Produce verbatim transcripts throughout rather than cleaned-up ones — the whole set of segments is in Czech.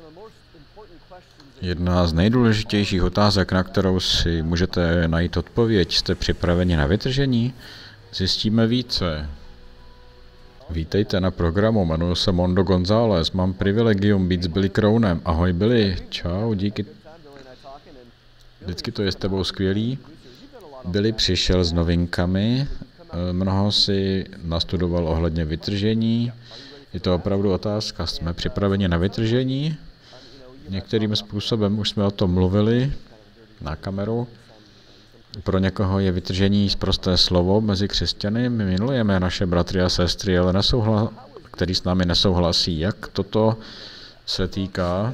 Jedna z nejdůležitějších otázek, na kterou si můžete najít odpověď, jste připraveni na vytržení? Zjistíme více. Vítejte na programu, jmenuji se Mondo González, mám privilegium být s Billy Crownem. Ahoj Billy, čau, díky. Vždycky to je s tebou skvělý. Billy přišel s novinkami, mnoho si nastudoval ohledně vytržení. Je to opravdu otázka, jsme připraveni na vytržení? Některým způsobem už jsme o tom mluvili na kameru. Pro někoho je vytržení sprosté slovo mezi křesťany. My milujeme naše bratry a sestry, ale nesouhla, který s námi nesouhlasí. Jak toto se týká?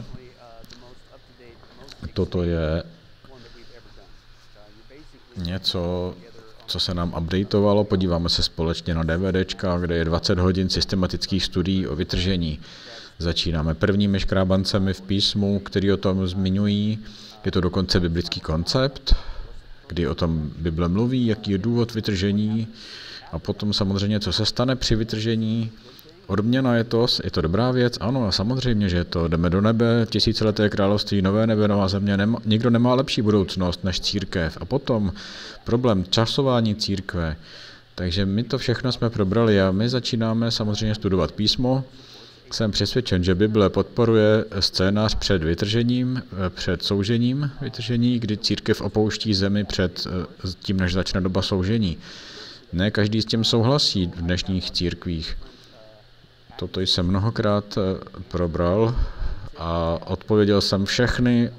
Toto je něco, co se nám updateovalo. Podíváme se společně na DVDčka, kde je dvacet hodin systematických studií o vytržení. Začínáme prvními škrábancemi v písmu, který o tom zmiňují. Je to dokonce biblický koncept, kdy o tom Bible mluví, jaký je důvod vytržení a potom samozřejmě, co se stane při vytržení. Odměna je to, je to dobrá věc, ano, samozřejmě, že to jdeme do nebe, tisícileté království, nové nebe, nová země, nema, nikdo nemá lepší budoucnost než církev. A potom problém časování církve. Takže my to všechno jsme probrali a my začínáme samozřejmě studovat písmo. Jsem přesvědčen, že Bible podporuje scénář před vytržením, před soužením vytržení, kdy církev opouští zemi před tím, než začne doba soužení. Ne každý s tím souhlasí v dnešních církvích. Toto jsem mnohokrát probral a odpověděl jsem všechny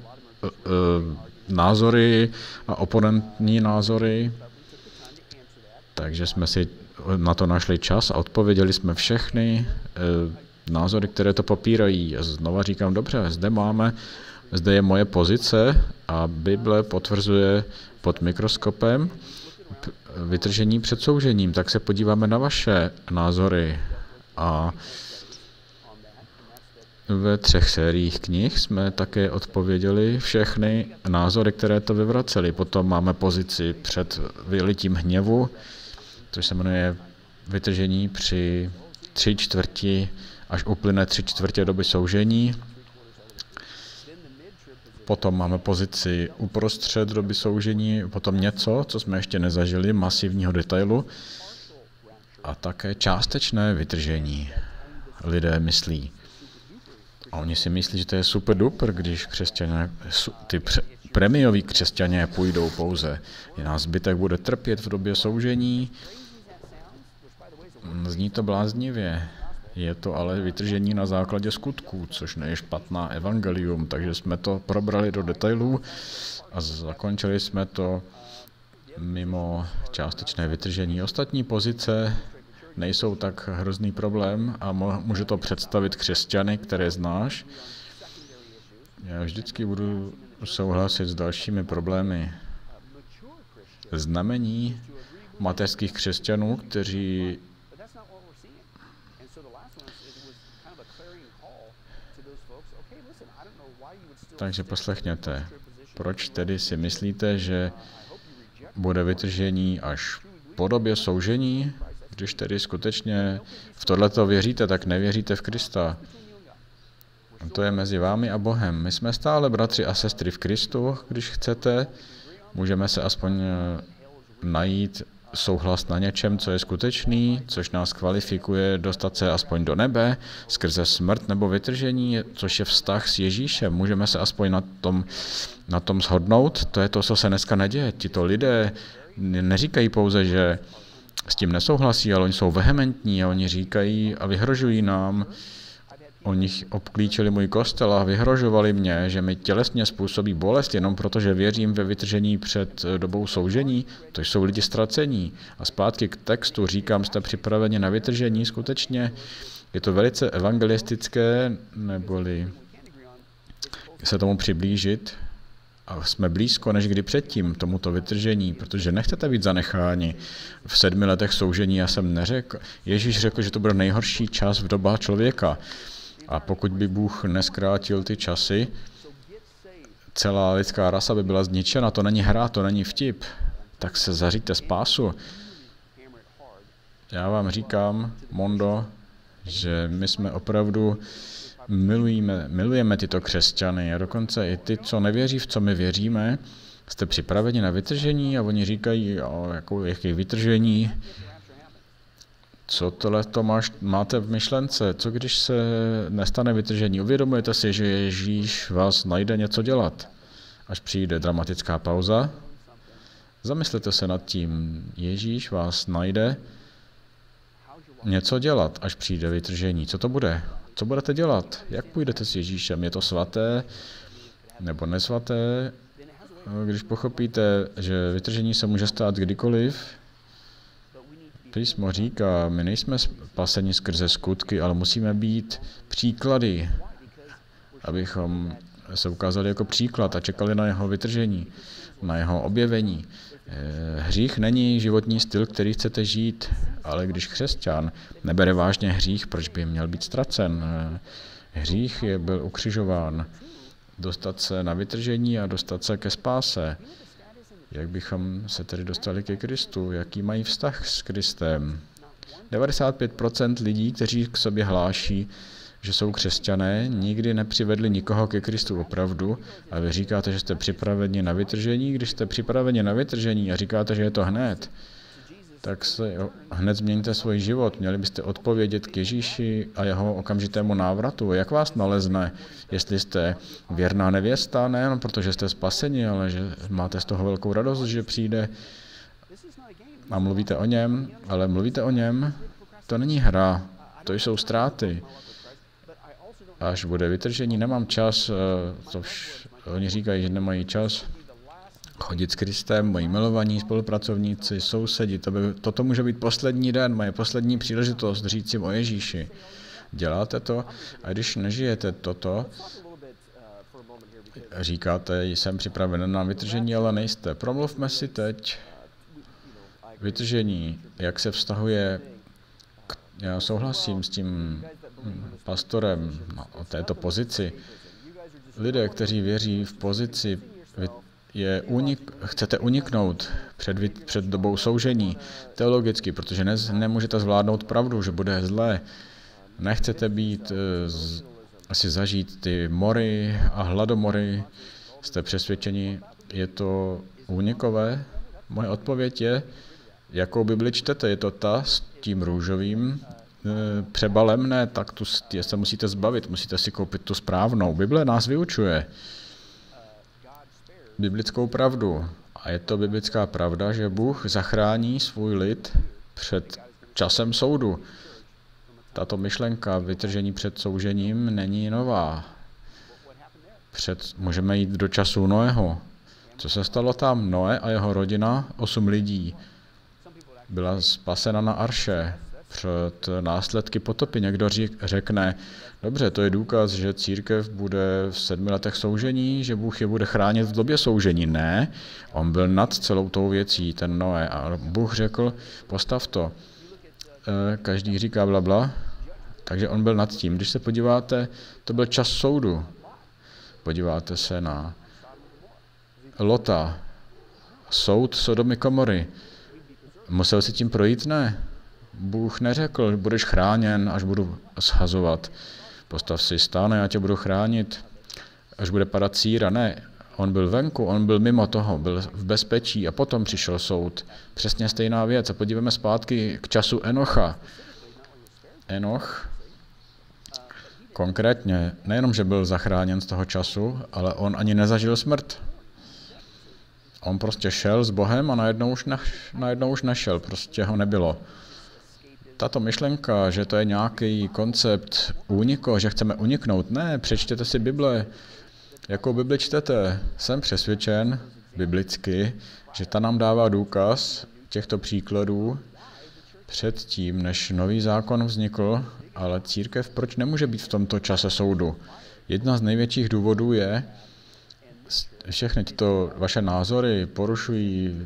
názory a oponentní názory, takže jsme si na to našli čas a odpověděli jsme všechny názory, které to popírají. A znova říkám, dobře, zde máme, zde je moje pozice a Bible potvrzuje pod mikroskopem vytržení před soužením. Tak se podíváme na vaše názory. A ve třech sériích knih jsme také odpověděli všechny názory, které to vyvracely. Potom máme pozici před vylitím hněvu, což se jmenuje vytržení při tři čtvrti, až uplyne tři čtvrtě doby soužení. Potom máme pozici uprostřed doby soužení, potom něco, co jsme ještě nezažili, masivního detailu, a také částečné vytržení. Lidé myslí. A oni si myslí, že to je super duper, když křesťané, ty premioví křesťané půjdou pouze. Jiná zbytek bude trpět v době soužení. Zní to bláznivě. Je to ale vytržení na základě skutků, což nie je špatná evangelium, takže jsme to probrali do detailů a zakončili jsme to mimo částečné vytržení. Ostatní pozice nejsou tak hrozný problém a může to představit křesťany, které znáš. Já vždycky budu souhlasit s dalšími problémy. Znamení mateřských křesťanů, kteří Takže poslechněte, proč tedy si myslíte, že bude vytržení až po době soužení? Když tedy skutečně v tohleto věříte, tak nevěříte v Krista. To je mezi vámi a Bohem. My jsme stále bratři a sestry v Kristu, když chcete. Můžeme se aspoň najít souhlas na něčem, co je skutečný, což nás kvalifikuje dostat se aspoň do nebe skrze smrt nebo vytržení, což je vztah s Ježíšem. Můžeme se aspoň na tom, na tom shodnout. To je to, co se dneska neděje. Tito lidé neříkají pouze, že s tím nesouhlasí, ale oni jsou vehementní a oni říkají a vyhrožují nám. Oni obklíčili můj kostel a vyhrožovali mě, že mi tělesně způsobí bolest jenom proto, že věřím ve vytržení před dobou soužení. To jsou lidi ztracení. A zpátky k textu říkám, jste připraveni na vytržení. Skutečně je to velice evangelistické, neboli se tomu přiblížit. A jsme blízko, než kdy předtím tomuto vytržení, protože nechcete být zanecháni v sedmi letech soužení. Já jsem neřekl. Ježíš řekl, že to bude nejhorší čas v dobách člověka. A pokud by Bůh neskrátil ty časy, celá lidská rasa by byla zničena. To není hra, to není vtip. Tak se zaříďte spásu. Já vám říkám, Mondo, že my jsme opravdu milujeme, milujeme tyto křesťany a dokonce i ty, co nevěří, v co my věříme. Jste připraveni na vytržení? A oni říkají, o, jako, jaké vytržení? Co tohle to máš, máte v myšlence? Co když se nestane vytržení? Uvědomujete si, že Ježíš vás najde něco dělat? Až přijde dramatická pauza, zamyslete se nad tím. Ježíš vás najde něco dělat, až přijde vytržení. Co to bude? Co budete dělat? Jak půjdete s Ježíšem? Je to svaté nebo nesvaté? Když pochopíte, že vytržení se může stát kdykoliv, Písmo říká, my nejsme spaseni skrze skutky, ale musíme být příklady, abychom se ukázali jako příklad a čekali na jeho vytržení, na jeho objevení. Hřích není životní styl, který chcete žít, ale když křesťan nebere vážně hřích, proč by měl být ztracen? Hřích je byl ukřižován. Dostat se na vytržení a dostat se ke spáse. Jak bychom se tedy dostali ke Kristu? Jaký mají vztah s Kristem? devadesát pět procent lidí, kteří k sobě hláší, že jsou křesťané, nikdy nepřivedli nikoho ke Kristu opravdu a vy říkáte, že jste připraveni na vytržení. Když jste připraveni na vytržení a říkáte, že je to hned, tak se hned změníte svůj život. Měli byste odpovědět k Ježíši a jeho okamžitému návratu. Jak vás nalezne, jestli jste věrná nevěsta, nejen protože jste spaseni, ale že máte z toho velkou radost, že přijde a mluvíte o něm, ale mluvíte o něm, to není hra, to jsou ztráty. Až bude vytržení, nemám čas, to vš, oni říkají, že nemají čas chodit s Kristem, moji milovaní spolupracovníci, sousedi, to by, toto může být poslední den, moje poslední příležitost říct jim o Ježíši. Děláte to a když nežijete toto, říkáte, jsem připraven na vytržení, ale nejste. Promluvme si teď vytržení, jak se vztahuje, k, já souhlasím s tím pastorem o této pozici. Lidé, kteří věří v pozici, je unik, chcete uniknout před, před dobou soužení teologicky, protože ne, nemůžete zvládnout pravdu, že bude zlé. Nechcete být, z, asi zažít ty mory a hladomory, jste přesvědčeni, je to únikové? Moje odpověď je, jakou Bibli čtete, je to ta s tím růžovým e, přebalem, ne, tak tu se musíte zbavit, musíte si koupit tu správnou. Bible nás vyučuje biblickou pravdu. A je to biblická pravda, že Bůh zachrání svůj lid před časem soudu. Tato myšlenka vytržení před soužením není nová. Před, můžeme jít do času Noého. Co se stalo tam? Noé a jeho rodina, osm lidí, byla spasena na arše před následky potopy. Někdo řekne, dobře, to je důkaz, že církev bude v sedmi letech soužení, že Bůh je bude chránit v době soužení. Ne, on byl nad celou tou věcí, ten Noé. A Bůh řekl, postav to. Každý říká blabla, takže on byl nad tím. Když se podíváte, to byl čas soudu. Podíváte se na Lota, soud Sodomy Komory. Musel si tím projít? Ne. Bůh neřekl, budeš chráněn, až budu shazovat. Postav si stán a já tě budu chránit, až bude padat síra. Ne, on byl venku, on byl mimo toho, byl v bezpečí a potom přišel soud. Přesně stejná věc. A podívejme zpátky k času Enocha. Enoch konkrétně nejenom, že byl zachráněn z toho času, ale on ani nezažil smrt. On prostě šel s Bohem a najednou už, ne, najednou už nešel, prostě ho nebylo. Tato myšlenka, že to je nějaký koncept úniku, že chceme uniknout, ne, přečtěte si Bible. Jakou Bibli čtete? Jsem přesvědčen biblicky, že ta nám dává důkaz těchto příkladů předtím, než nový zákon vznikl, ale církev proč nemůže být v tomto čase soudu? Jedna z největších důvodů je, všechny tyto vaše názory porušují,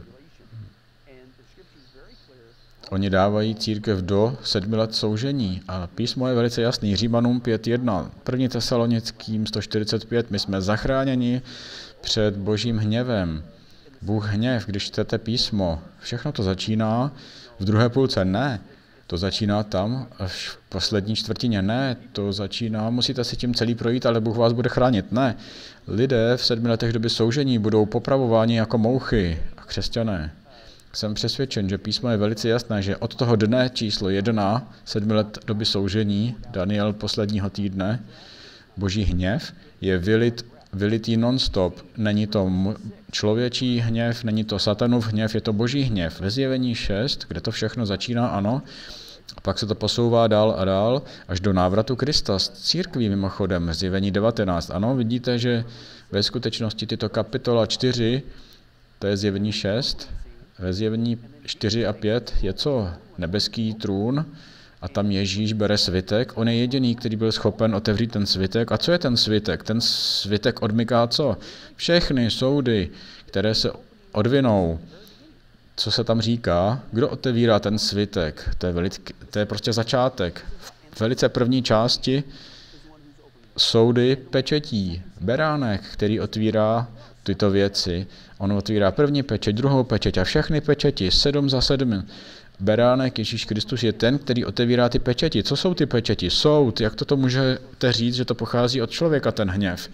oni dávají církev do sedmi let soužení a písmo je velice jasný, Římanům pět jedna, první Tesalonickým sto čtyřicet pět, my jsme zachráněni před božím hněvem. Bůh hněv, když čtete písmo, všechno to začíná v druhé půlce, ne. To začíná tam, až v poslední čtvrtině. Ne, to začíná, musíte si tím celý projít, ale Bůh vás bude chránit. Ne, lidé v sedmi letech doby soužení budou popravováni jako mouchy a křesťané. Jsem přesvědčen, že písmo je velice jasné, že od toho dne číslo jedna, sedmi let doby soužení, Daniel posledního týdne, boží hněv je vylit, vylitý non-stop. Není to člověčí hněv, není to satanův hněv, je to boží hněv. Ve Zjevení šest, kde to všechno začíná, ano, a pak se to posouvá dál a dál, až do návratu Krista s církví mimochodem, Zjevení devatenáct. Ano, vidíte, že ve skutečnosti tyto kapitola čtyři, to je Zjevení šest, ve Zjevení čtyři a pět je co? Nebeský trůn a tam Ježíš bere svitek. On je jediný, který byl schopen otevřít ten svitek. A co je ten svitek? Ten svitek odmyká co? Všechny soudy, které se odvinou. Co se tam říká? Kdo otevírá ten svitek? To je, velice, to je prostě začátek. V velice první části soudy pečetí. Beránek, který otvírá tyto věci. On otvírá první pečeť, druhou pečeť a všechny pečeti, sedm za sedm. Beránek Ježíš Kristus je ten, který otevírá ty pečeti. Co jsou ty pečeti? Soud. Jak toto můžete říct, že to pochází od člověka, ten hněv?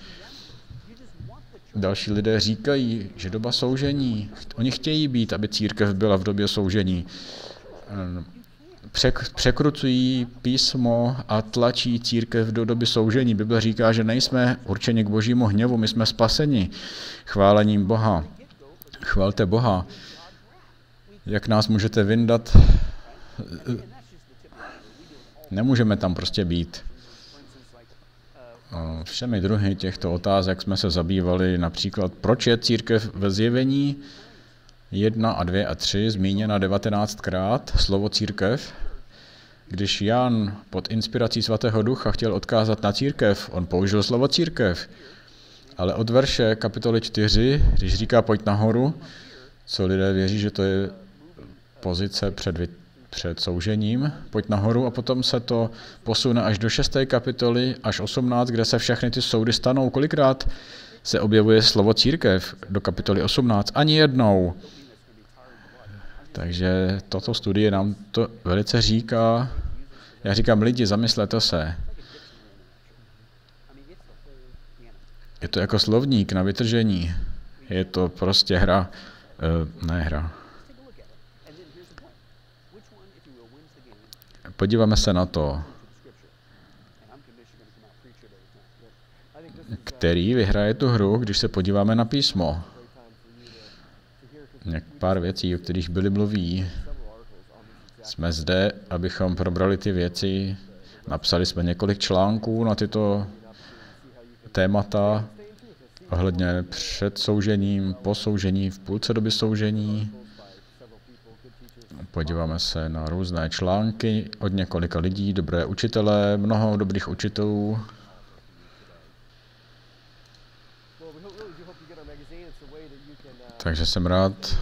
Další lidé říkají, že doba soužení. Oni chtějí být, aby církev byla v době soužení. Přek, překrucují písmo a tlačí církev do doby soužení. Bible říká, že nejsme určeni k božímu hněvu, my jsme spaseni chválením Boha. Chvalte Boha. Jak nás můžete vyndat? Nemůžeme tam prostě být. Všemi druhy těchto otázek jsme se zabývali, například proč je církev ve Zjevení jedna a dvě a tři zmíněna devatenáctkrát, slovo církev. Když Jan pod inspirací svatého ducha chtěl odkázat na církev, on použil slovo církev. Ale od verše kapitoly čtyři, když říká pojď nahoru, co lidé věří, že to je pozice před, před soužením, pojď nahoru a potom se to posune až do šesté kapitoly, až osmnáct, kde se všechny ty soudy stanou. Kolikrát se objevuje slovo církev do kapitoly osmnáct? Ani jednou. Takže toto studie nám to velice říká. Já říkám, lidi, zamyslete se. Je to jako slovník na vytržení. Je to prostě hra. Ne hra. Podíváme se na to, který vyhraje tu hru, když se podíváme na písmo. Pár věcí, o kterých byli mluví. Jsme zde, abychom probrali ty věci. Napsali jsme několik článků na tyto témata ohledně před soužením, po soužení, v půlce doby soužení. Podíváme se na různé články od několika lidí, dobré učitelé, mnoho dobrých učitelů. Takže jsem rád,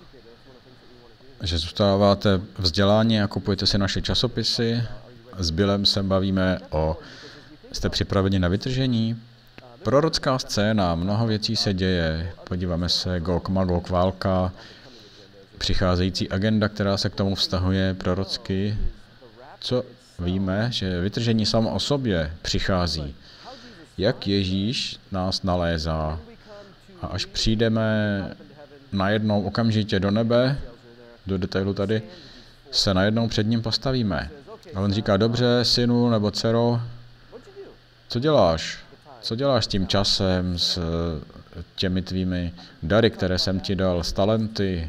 že zůstáváte vzdělání a kupujete si naše časopisy. S Billem se bavíme o... Jste připraveni na vytržení? Prorocká scéna, mnoho věcí se děje. Podíváme se, Gog, Magog, válka, přicházející agenda, která se k tomu vztahuje prorocky. Co víme, že vytržení samo o sobě přichází. Jak Ježíš nás nalézá. A až přijdeme najednou okamžitě do nebe, do detailu tady, se najednou před ním postavíme. A on říká, dobře, synu nebo dcero, co děláš? Co děláš s tím časem, s těmi tvými dary, které jsem ti dal, s talenty?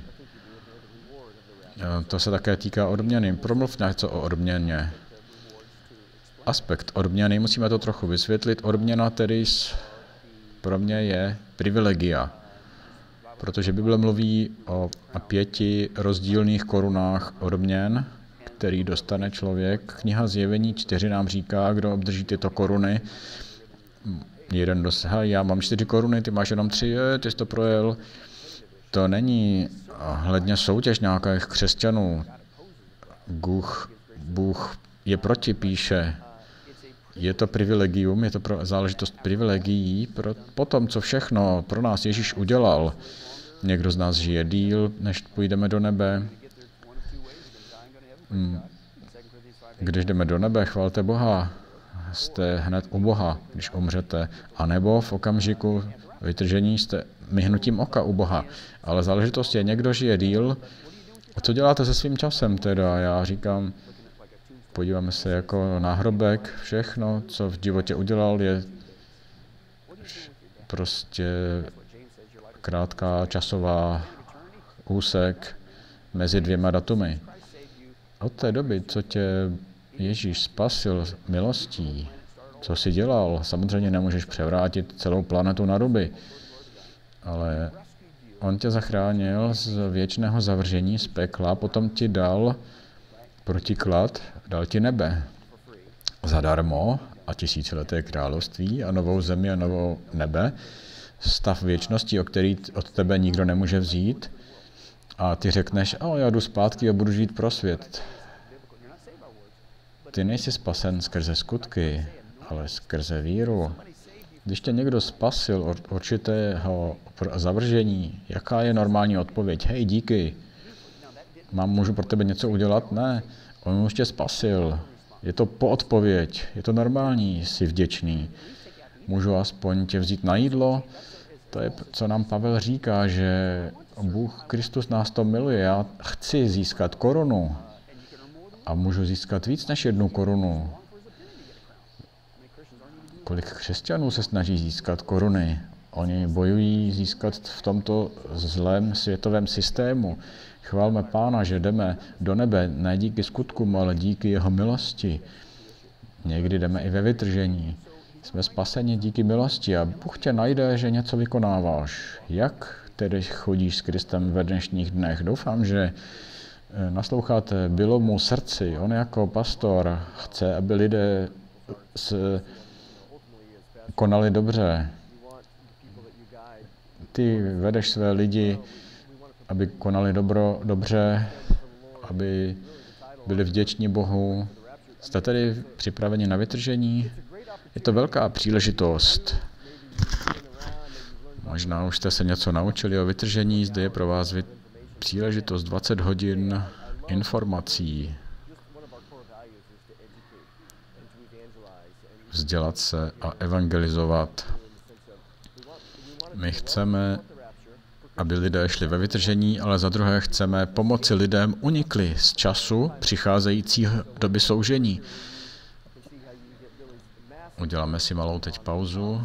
To se také týká odměny. Promluv něco o odměně. Aspekt odměny, musíme to trochu vysvětlit. Odměna tedy pro mě je privilegia, protože Bible mluví o pěti rozdílných korunách odměn, který dostane člověk. Kniha Zjevení čtyři nám říká, kdo obdrží tyto koruny. Jeden dosahá, já mám čtyři koruny, ty máš jenom tři, je, ty jsi to projel. To není hledně soutěž nějakých křesťanů. Bůh, Bůh je proti, píše. Je to privilegium, je to pro, záležitost privilegií pro, po tom, co všechno pro nás Ježíš udělal. Někdo z nás žije díl, než půjdeme do nebe. Když jdeme do nebe, chvalte Boha, jste hned u Boha, když umřete, anebo v okamžiku vytržení jste myhnutím oka u Boha. Ale záležitost je, někdo žije díl. A co děláte se svým časem teda? Já říkám, podíváme se jako náhrobek, všechno, co v životě udělal, je prostě krátká časová úsek mezi dvěma datumy. Od té doby, co tě Ježíš spasil milostí, co jsi dělal, samozřejmě nemůžeš převrátit celou planetu na ruby, ale on tě zachránil z věčného zavržení, z pekla, potom ti dal protiklad, dal ti nebe zadarmo a tisícileté království a novou zemi a novou nebe, stav věčnosti, o který od tebe nikdo nemůže vzít, a ty řekneš, o, já jdu zpátky a budu žít pro svět. Ty nejsi spasen skrze skutky, ale skrze víru. Když tě někdo spasil od určitého zavržení, jaká je normální odpověď? Hej, díky. Mám, můžu pro tebe něco udělat? Ne. On už tě spasil. Je to poodpověď. Je to normální, jsi vděčný. Můžu aspoň tě vzít na jídlo? To je, co nám Pavel říká, že Bůh Kristus nás to miluje. Já chci získat korunu a můžu získat víc než jednu korunu. Kolik křesťanů se snaží získat koruny? Oni bojují získat v tomto zlém světovém systému. Chválme Pána, že jdeme do nebe ne díky skutkům, ale díky jeho milosti. Někdy jdeme i ve vytržení. Jsme spaseni díky milosti a Bůh tě najde, že něco vykonáváš. Jak tedy chodíš s Kristem ve dnešních dnech? Doufám, že nasloucháte Bilomu srdci. On jako pastor chce, aby lidé s konali dobře. Ty vedeš své lidi, aby konali dobro, dobře, aby byli vděční Bohu. Jste tedy připraveni na vytržení? Je to velká příležitost. Možná už jste se něco naučili o vytržení, zde je pro vás příležitost dvacet hodin informací. Vzdělat se a evangelizovat. My chceme, aby lidé šli ve vytržení, ale za druhé chceme pomoci lidem unikli z času přicházející doby soužení. Uděláme si malou teď pauzu.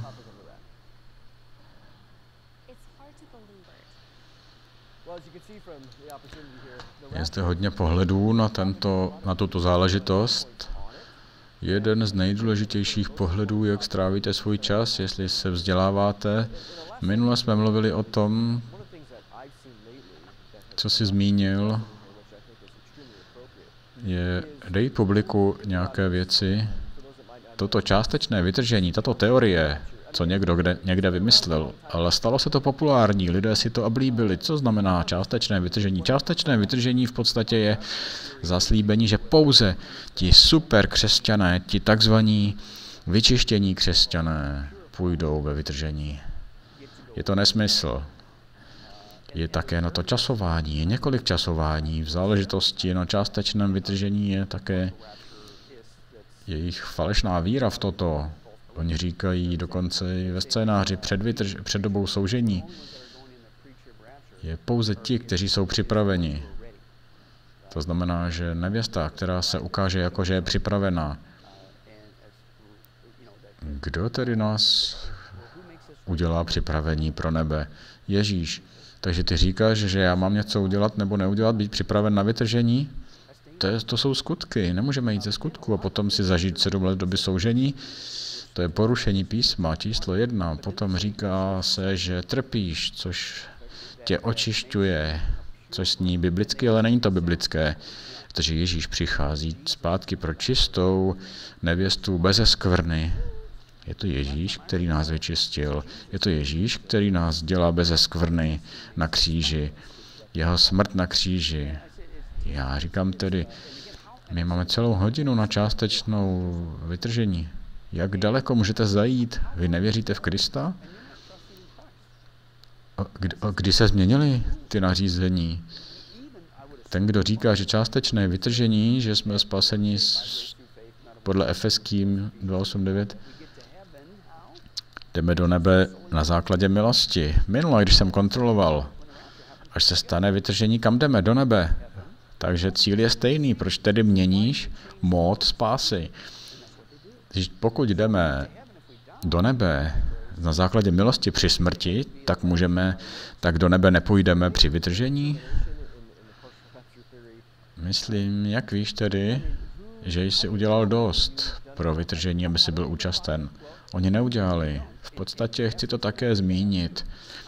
Je zde hodně pohledů na, tento, na tuto záležitost. Jeden z nejdůležitějších pohledů, jak strávíte svůj čas, jestli se vzděláváte. Minule jsme mluvili o tom, co jsi zmínil, je dej publiku nějaké věci. Toto částečné vytržení, tato teorie, co někdo kde, někde vymyslel, ale stalo se to populární, lidé si to oblíbili. Co znamená částečné vytržení? Částečné vytržení v podstatě je zaslíbení, že pouze ti super křesťané, ti takzvaní vyčištění křesťané půjdou ve vytržení. Je to nesmysl. Je také na to časování, je několik časování. V záležitosti na částečném vytržení je také jejich falešná víra v toto. Oni říkají dokonce i ve scénáři před, vytrž, před dobou soužení. Je pouze ti, kteří jsou připraveni. To znamená, že nevěsta, která se ukáže jako, že je připravená. Kdo tedy nás udělá připravení pro nebe? Ježíš. Takže ty říkáš, že já mám něco udělat nebo neudělat, být připraven na vytržení? To, je, to jsou skutky. Nemůžeme jít ze skutku a potom si zažít sedm let doby soužení. To je porušení písma, číslo jedna. Potom říká se, že trpíš, což tě očišťuje, což sní biblicky, ale není to biblické. Protože Ježíš přichází zpátky pro čistou nevěstu beze skvrny. Je to Ježíš, který nás vyčistil. Je to Ježíš, který nás dělá beze skvrny na kříži. Jeho smrt na kříži. Já říkám tedy, my máme celou hodinu na částečnou vytržení. Jak daleko můžete zajít? Vy nevěříte v Krista? A kdy, a kdy se změnily ty nařízení? ten, kdo říká, že částečné vytržení, že jsme spaseni s, podle Efeským dva osm devět, jdeme do nebe na základě milosti. Minule, když jsem kontroloval, až se stane vytržení, kam jdeme? Do nebe. Takže cíl je stejný. Proč tedy měníš mód spásy? Když pokud jdeme do nebe na základě milosti při smrti, tak můžeme, tak do nebe nepůjdeme při vytržení? Myslím, jak víš tedy, že jsi udělal dost pro vytržení, aby si byl účasten. Oni neudělali. V podstatě chci to také zmínit.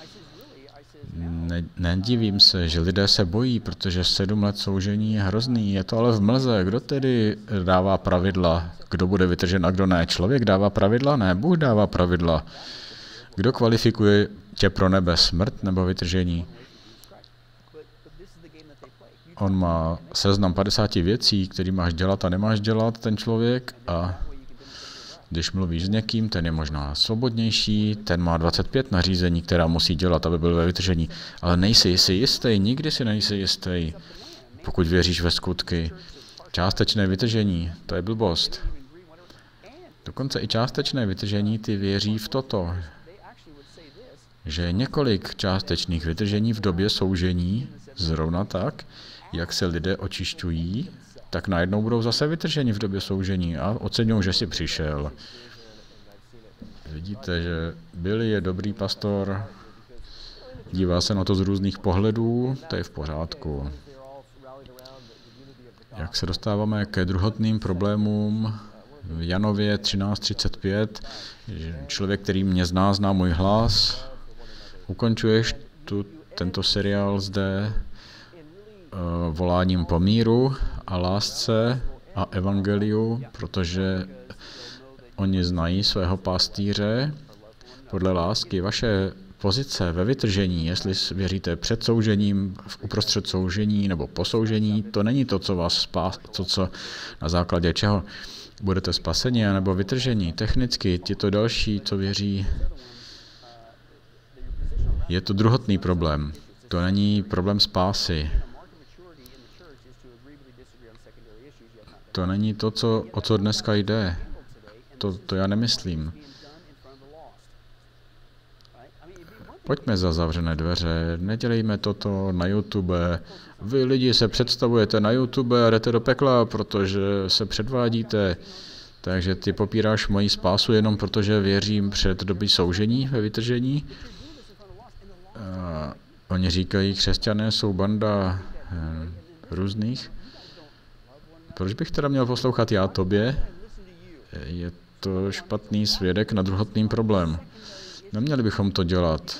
Ne, nedivím se, že lidé se bojí, protože sedm let soužení je hrozný. Je to ale v mlze. Kdo tedy dává pravidla? Kdo bude vytržen a kdo ne? Člověk dává pravidla? Ne, Bůh dává pravidla. Kdo kvalifikuje tě pro nebe? Smrt nebo vytržení? On má seznam padesáti věcí, které máš dělat a nemáš dělat, ten člověk, a když mluvíš s někým, ten je možná svobodnější, ten má dvacet pět nařízení, která musí dělat, aby byl ve vytržení, ale nejsi si jistý, nikdy si nejsi jistý, pokud věříš ve skutky. Částečné vytržení, to je blbost. Dokonce i částečné vytržení, ty věří v toto, že několik částečných vytržení v době soužení, zrovna tak, jak se lidé očišťují, tak najednou budou zase vytrženi v době soužení a oceňují, že jsi přišel. Vidíte, že Billy je dobrý pastor, dívá se na to z různých pohledů, to je v pořádku. Jak se dostáváme ke druhotným problémům, v Janově třináct třicet pět, člověk, který mě zná, zná můj hlas, ukončuješ tu, tento seriál zde uh, voláním po míru a lásce a evangeliu, protože oni znají svého pastýře podle lásky. Vaše pozice ve vytržení, jestli věříte před soužením, uprostřed soužení nebo po soužení, to není to, co vás spás, to, co na základě čeho budete spaseni, nebo vytržení. Technicky tito další, co věří, je to druhotný problém. To není problém spásy. To není to, co, o co dneska jde. To, to já nemyslím. Pojďme za zavřené dveře, nedělejme toto na YouTube. Vy lidi se představujete na YouTube a jdete do pekla, protože se předvádíte. Takže ty popíráš moji spásu jenom protože věřím před doby soužení ve vytržení. A oni říkají, křesťané jsou banda eh, různých. Proč bych teda měl poslouchat já tobě? Je to špatný svědek na druhotný problém. Neměli bychom to dělat.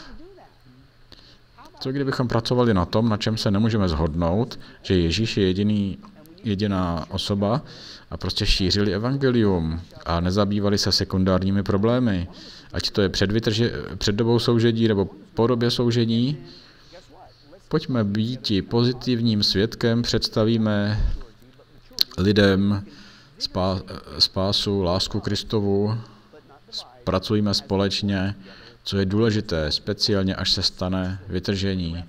Co kdybychom pracovali na tom, na čem se nemůžeme shodnout, že Ježíš je jediný, jediná osoba a prostě šířili evangelium a nezabývali se sekundárními problémy. Ať to je před, vytrže, před dobou soužení nebo po době soužení. Pojďme být pozitivním svědkem, představíme lidem spá, spásu, lásku Kristovu, pracujeme společně, co je důležité, speciálně až se stane vytržení.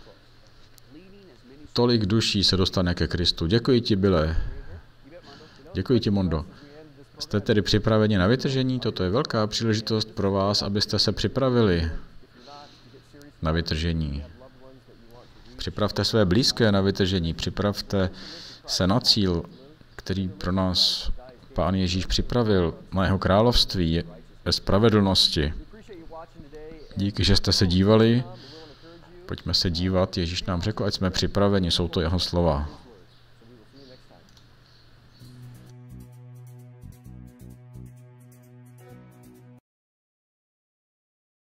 Tolik duší se dostane ke Kristu. Děkuji ti, Bile. Děkuji ti, Mondo. Jste tedy připraveni na vytržení? Toto je velká příležitost pro vás, abyste se připravili na vytržení. Připravte své blízké na vytržení. Připravte se na cíl, který pro nás Pán Ježíš připravil, na jeho království ve spravedlnosti. Díky, že jste se dívali. Pojďme se dívat. Ježíš nám řekl, ať jsme připraveni, jsou to jeho slova.